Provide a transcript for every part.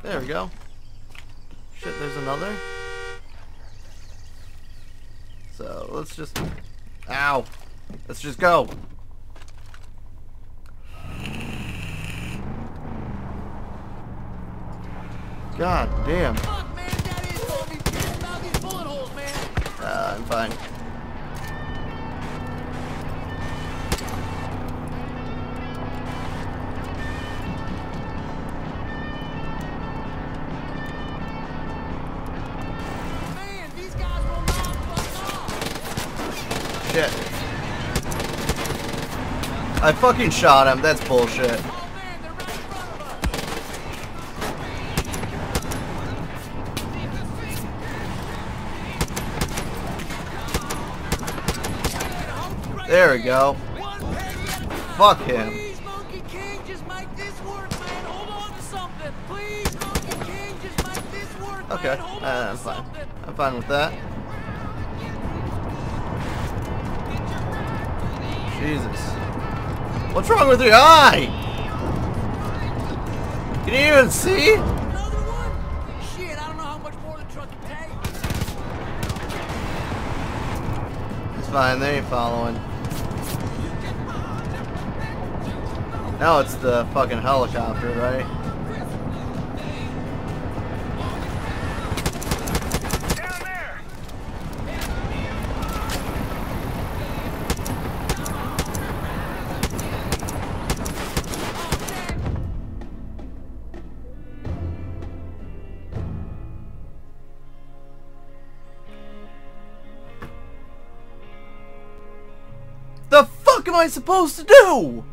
There we go. Shit, there's another. So let's just... Ow! Let's just go. God damn. Fuck, man, that is gonna be pissed about these bullet holes, man. I'm fine. Man, these guys will not fuck off. Shit. I fucking shot him. That's bullshit. Oh, man, they're right in front of us. There we go. Fuck him. Please, Monkey King, just make this work, man. Hold on to something. Please, Monkey King, just make this work, Okay, man. Hold on I'm to fine. something. I'm fine with that. Jesus. What's wrong with your eye? Can you even see? Another one? Shit, I don't know how much more the truck can take. It's fine, they ain't following. Now it's the fucking helicopter, right? Down there. The fuck am I supposed to do?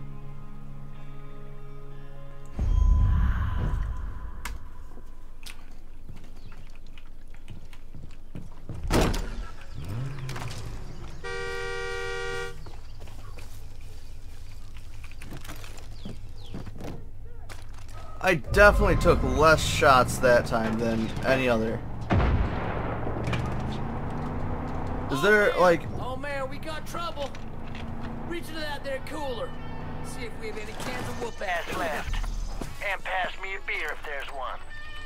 I definitely took less shots that time than any other. Is there, like... Oh man, we got trouble. Reach into that there cooler. See if we have any cans of whoop ass left. And pass me a beer if there's one.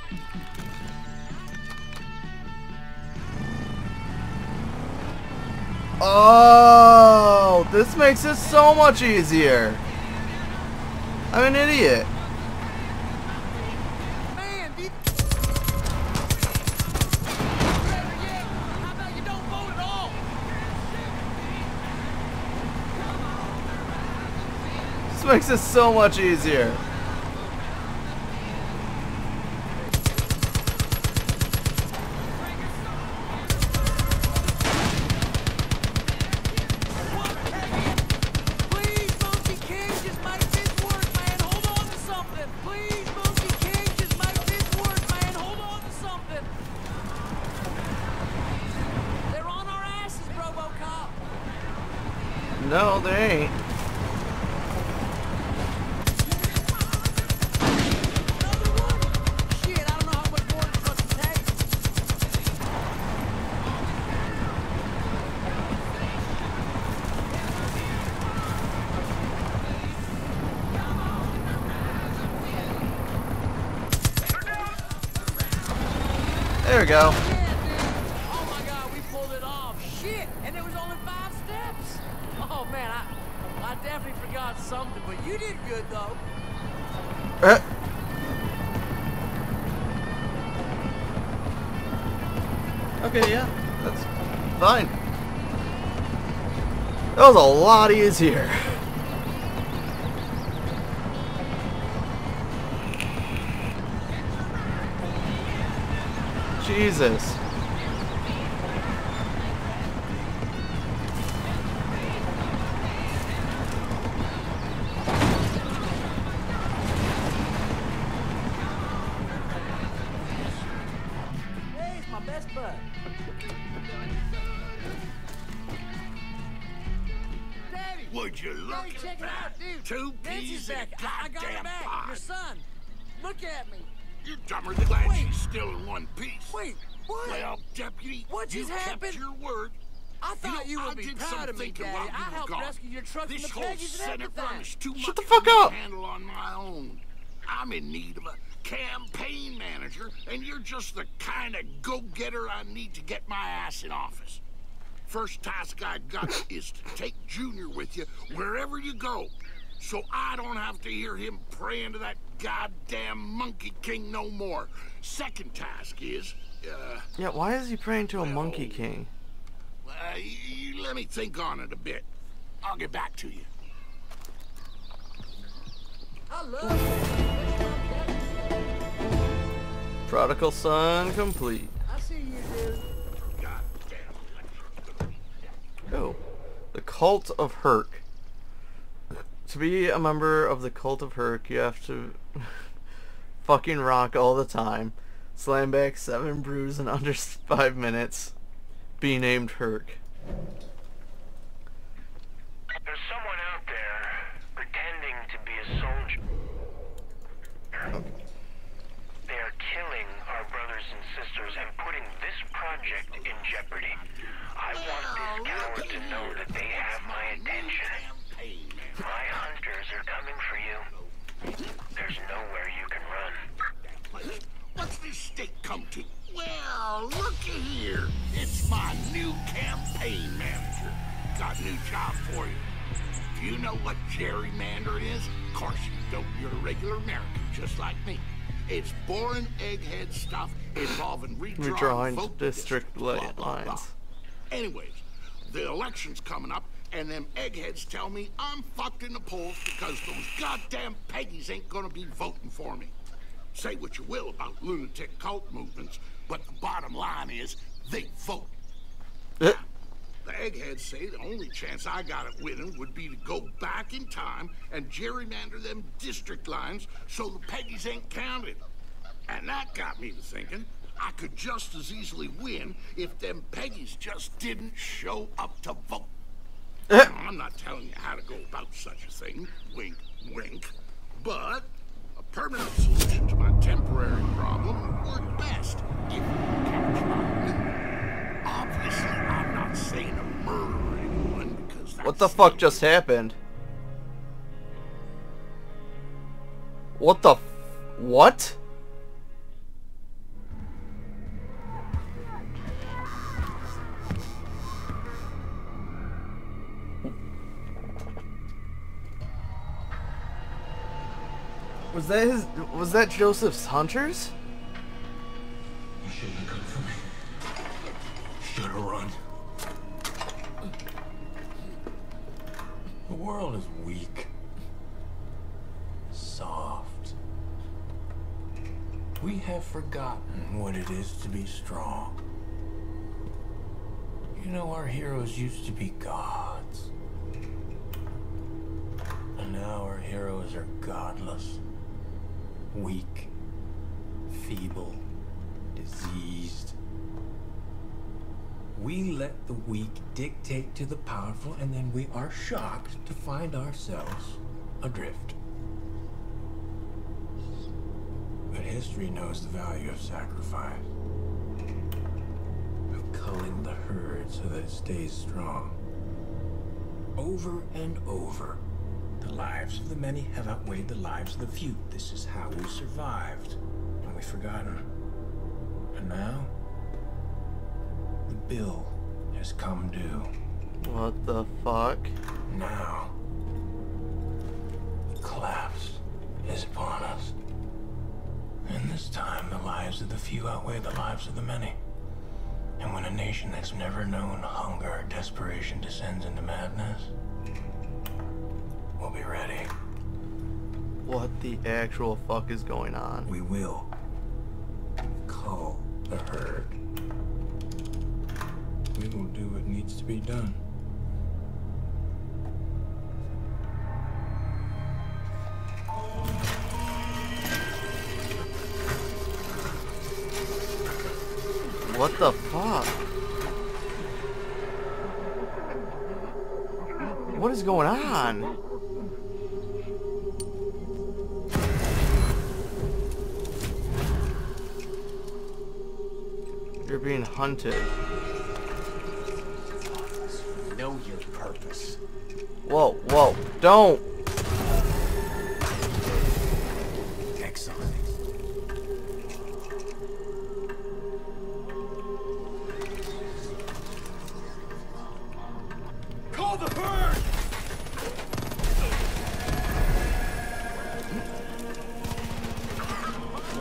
Oh, this makes it so much easier. I'm an idiot. Man, these... How about you don't vote at all? This makes it so much easier. Please, Monkey King, just make this work, man. Hold on to something. Please, Monkey King, just make this work, man. Hold on to something. They're on our asses, RoboCop. No, they ain't. Another one? Shit, I don't know how much more the truck can take. There we go. Yeah, dude. Oh my God, we pulled it off. Shit, and it was only 5 steps. Oh man, I definitely forgot something, but you did good though. Okay, yeah, that's fine. That was a lot easier. Jesus. Hey, it's my best bud. Daddy! Would you look Daddy, check at it out, that? dude. 2 Nancy's peas in a back. I got her goddamn back. pod. Your son. Look at me. You're dumber than glad Wait. she's still in one piece. Wait, what? Well, deputy, What you just kept happened? your word. I thought you I would be did proud some of me, thinking Daddy. while you I were helped gone. rescue your truck This from the whole Peggies and Senate run everything. is too Shut much the for fuck me up. to handle on my own. I'm in need of a campaign manager, and you're just the kind of go-getter I need to get my ass in office. First task I got is to take Junior with you wherever you go, so I don't have to hear him praying to that goddamn Monkey King no more. Second task is, Yeah, why is he praying to a Monkey King? you let me think on it a bit. I'll get back to you. I love it. Prodigal son complete. I see you, dude. Goddamn. Oh, the Cult of Herc. To be a member of the Cult of Herc, you have to fucking rock all the time, slam back 7 brews in under 5 minutes, be named Herc. There's someone out there pretending to be a soldier. They are killing our brothers and sisters and putting this project in jeopardy. I want this coward to know that they have my attention. My hunters are coming for you. There's nowhere you can run. What's this state come to? Well, looky here. It's my new campaign manager. Got a new job for you. Do you know what gerrymandering is? Of course you don't. You're a regular American, just like me. It's boring egghead stuff involving redrawing vote district blah, blah, blah. lines. Anyways, the election's coming up, and them eggheads tell me I'm fucked in the polls because those goddamn Peggies ain't gonna be voting for me. Say what you will about lunatic cult movements, but the bottom line is they vote. The eggheads say the only chance I got at winning would be to go back in time and gerrymander them district lines so the Peggies ain't counted. And that got me to thinking I could just as easily win if them Peggies just didn't show up to vote. I'm not telling you how to go about such a thing, wink, wink, but a permanent solution to my temporary problem would work best if you catch my. Obviously, I'm not saying to murder anyone because that's... What the fuck just happened? What the what? Was that Joseph's hunters? You shouldn't have come for me. Should have run. The world is weak. Soft. We have forgotten what it is to be strong. You know, our heroes used to be gods. And now our heroes are godless. Weak. Feeble. Diseased. We let the weak dictate to the powerful, and then we are shocked to find ourselves adrift. But history knows the value of sacrifice, of culling the herd so that it stays strong. Over and over, the lives of the many have outweighed the lives of the few. This is how we survived, and we've forgotten. And now, the bill has come due. What the fuck? Now, the collapse is upon us. And this time, the lives of the few outweigh the lives of the many. And when a nation that's never known hunger or desperation descends into madness, we'll be ready. What the actual fuck is going on? We will cull the herd. We will do what needs to be done. What the fuck? What is going on? You're being hunted. Know your purpose. Whoa, whoa, don't! Excellent.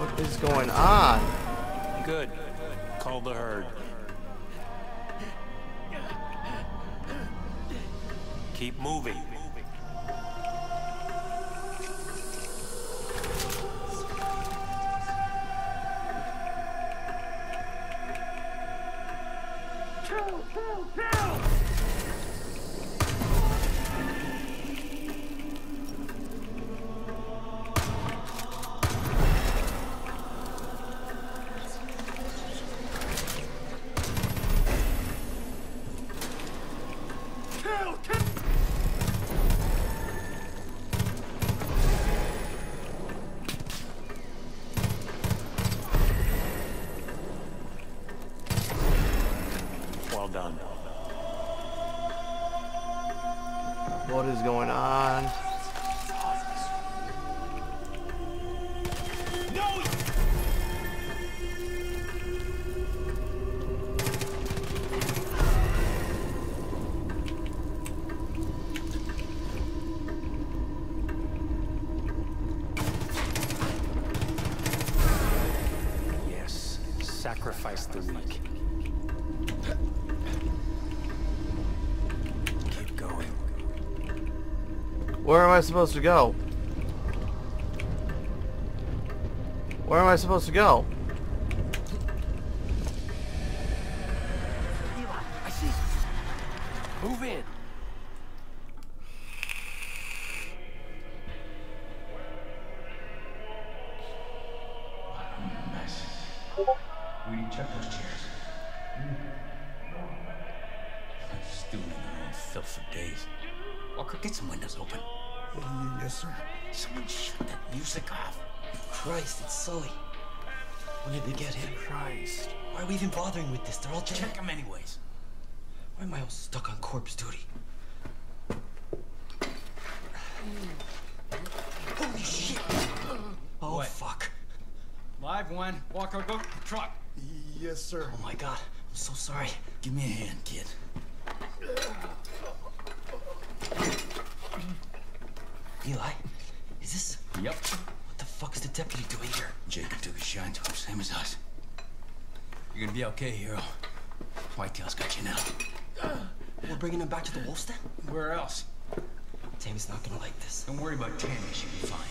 What is going on? Good. Call the herd. Keep moving. Well done. What is going on? Yes. Sacrifice the weak. Keep going. Where am I supposed to go? Where am I supposed to go? I see. Move in. Rudy, check those chairs. Stewing in their own filth for days. Walker, get some windows open. Yes, sir. Someone shut that music off. Christ, it's Sully. When did they get him? Christ. Why are we even bothering with this? They're all dead. Check them anyways. Why am I all stuck on corpse duty? Holy shit! Oh, What? fuck. Live one. Walker, go truck. Yes, sir. Oh my god. I'm so sorry. Give me a hand, kid. Eli, is this... Yep. What the fuck's the deputy doing here? Jacob took his shine to him, same as us. You're gonna be okay, hero. Whitetail's got you now. We're bringing him back to the wolf's den? Where else? Tammy's not gonna like this. Don't worry about Tammy, she'll be fine.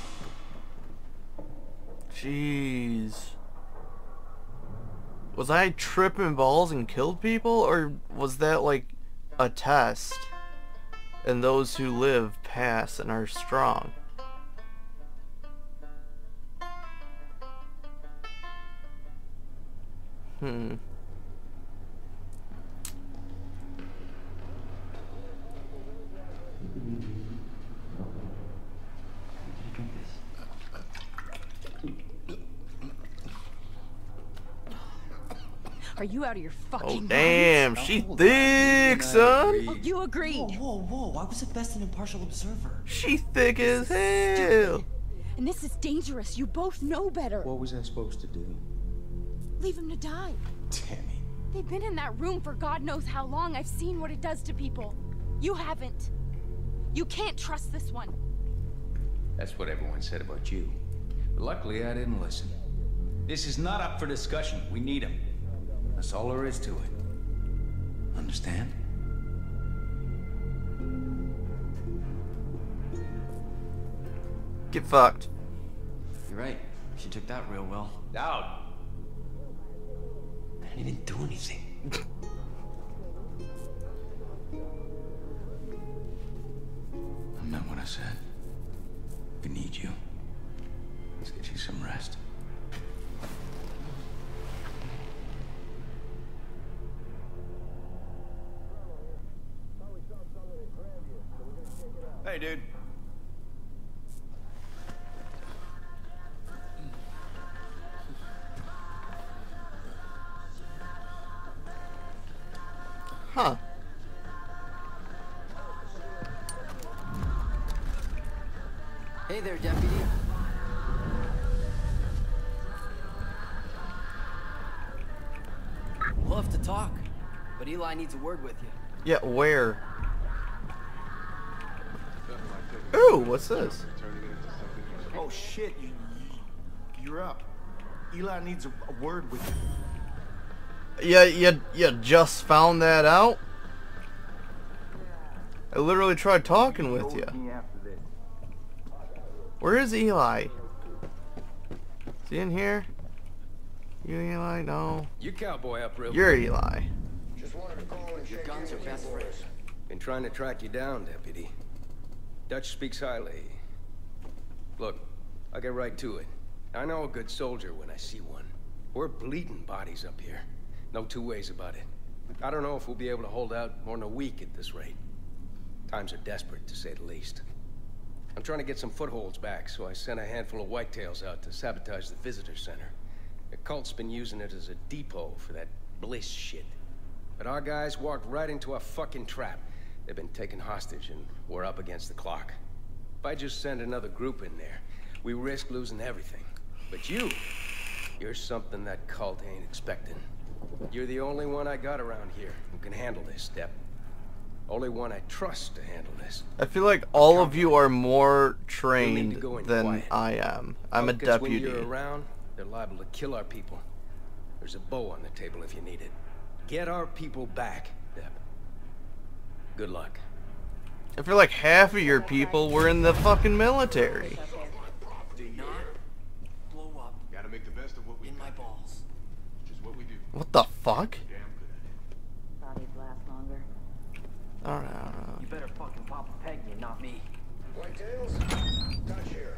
Jeez. Was I tripping balls and killed people, or was that like a test? And those who live pass and are strong. Are you out of your fucking Oh mind? damn, she thick, son. Oh, you agreed. Whoa. I was at best an impartial observer. She thick as hell. And this is dangerous. You both know better. What was I supposed to do? Leave him to die. Tammy. They've been in that room for God knows how long. I've seen what it does to people. You haven't. You can't trust this one. That's what everyone said about you. But luckily, I didn't listen. This is not up for discussion. We need him. That's all there is to it. Understand? Get fucked. You're right. She took that real well. Out. I didn't even do anything. I meant what I said. We need you. Let's get you some rest. Hey, dude. Huh. Hey there, deputy. We'll have to talk, but Eli needs a word with you. Yeah, where? Ooh, what's this? Oh shit, you're up. Eli needs a word with you. Yeah, you just found that out? I literally tried talking with you. Where is Eli? Is he in here? You Eli? No. You cowboy up real You're quick. Eli. Just wanted to call and Your shake guns are hands best with you friends. Been trying to track you down, Deputy. Dutch speaks highly. Look, I'll get right to it. I know a good soldier when I see one. We're bleeding bodies up here. No two ways about it. I don't know if we'll be able to hold out more than a week at this rate. Times are desperate, to say the least. I'm trying to get some footholds back, so I sent a handful of whitetails out to sabotage the visitor center. The cult's been using it as a depot for that bliss shit. But our guys walked right into a fucking trap. They've been taken hostage, and we're up against the clock. If I just send another group in there, we risk losing everything. But you're something that cult ain't expecting. You're the only one I got around here who can handle this, Step. Only one I trust to handle this. I feel like all of you are more You'll need trained to go in than quiet. I am. I'm a Because deputy. when you're around, they're liable to kill our people. There's a bow on the table if you need it. Get our people back, Deb. Good luck. I feel like half of your people were in the fucking military. Do not blow up. Gotta make the best of what we In my balls. Which is what we do. What the fuck? Damn good at it. Bodies last longer. Alright. You better fucking pop a peg, you, not me. Whitetails, touch here.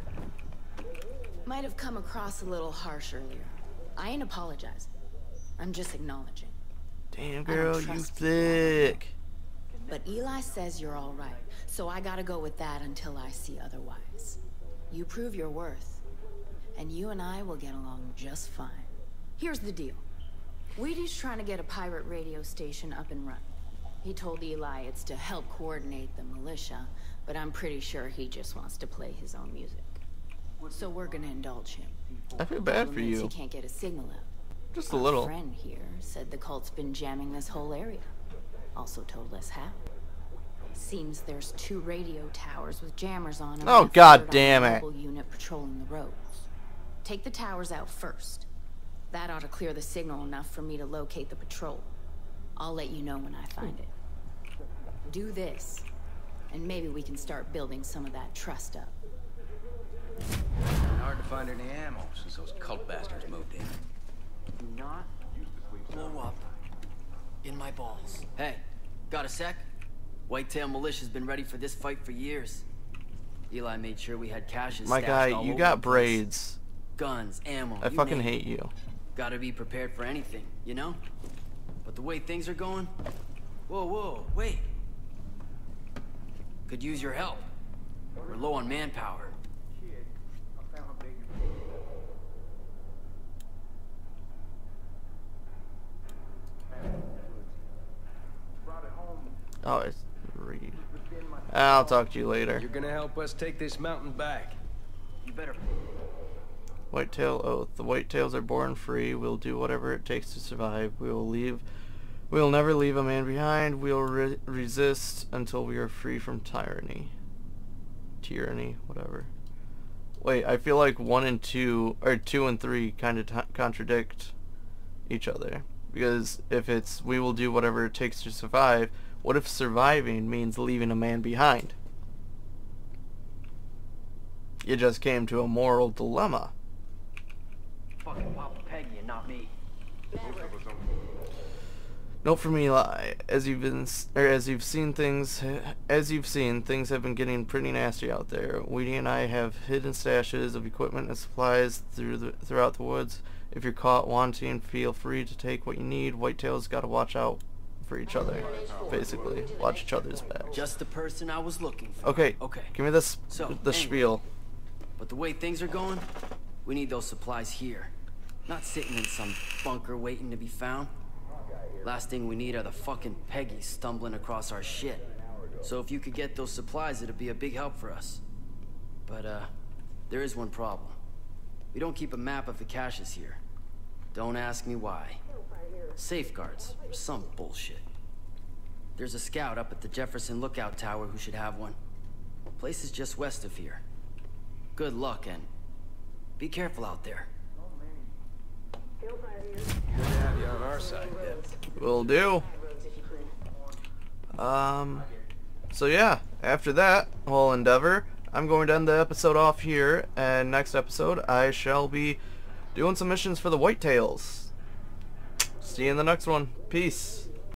Might have come across a little harsh earlier. I ain't apologizing. I'm just acknowledging. Damn I don't girl, you trust thick. But Eli says you're all right, so I gotta go with that until I see otherwise. You prove your worth, and you and I will get along just fine. Here's the deal. Wheaty's trying to get a pirate radio station up and running. He told Eli it's to help coordinate the militia, but I'm pretty sure he just wants to play his own music. So we're gonna indulge him. I feel bad for Problem is you. He can't get a signal out. Just a Our little. friend here said the cult's been jamming this whole area. Also told us how. Seems there's 2 radio towers with jammers on them. Oh, and a God third damn on a it. mobile unit patrolling the roads. Take the towers out first. That ought to clear the signal enough for me to locate the patrol. I'll let you know when I find it. Do this, and maybe we can start building some of that trust up. Hard to find any ammo since those cult bastards moved in. Do not blow up in my balls. Hey, got a sec? Whitetail Militia's been ready for this fight for years. Eli made sure we had caches My stashed guy, all you over got the place. braids. Guns, ammo, I you fucking name it. hate you. Gotta be prepared for anything, you know? But the way things are going... Whoa, wait. Could use your help. We're low on manpower. Oh, it's Reed. I'll talk to you later. You're gonna help us take this mountain back. You better... Whitetail oath. The whitetails are born free. We'll do whatever it takes to survive. We will never leave a man behind. We'll resist until we are free from tyranny. Tyranny, whatever. Wait, I feel like 1 and 2, or 2 and 3 kind of contradict each other. Because if it's, we will do whatever it takes to survive, what if surviving means leaving a man behind? You just came to a moral dilemma. Fucking pop a peg, you, not me. Note from Eli, as you've seen, things have been getting pretty nasty out there. Weedy and I have hidden stashes of equipment and supplies throughout the woods. If you're caught wanting, feel free to take what you need. Whitetails gotta watch out for each other, basically. Watch each other's back. Just the person I was looking for. Okay, Okay. give me this, So, the anyway. spiel. But the way things are going, we need those supplies here. Not sitting in some bunker waiting to be found. Last thing we need are the fucking Peggies stumbling across our shit. So if you could get those supplies, it'd be a big help for us. But, there is one problem. We don't keep a map of the caches here. Don't ask me why. Safeguards, or some bullshit. There's a scout up at the Jefferson Lookout Tower who should have one. Place is just west of here. Good luck, and be careful out there. Good to have you on our side, Deb. Will do. So yeah, after that whole endeavor, I'm going to end the episode off here, and next episode I shall be doing some missions for the Whitetails. See you in the next one. Peace.